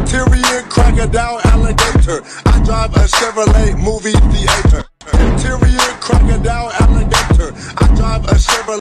Tyrion, crocodile, alligator. I drive a Chevrolet movie theater.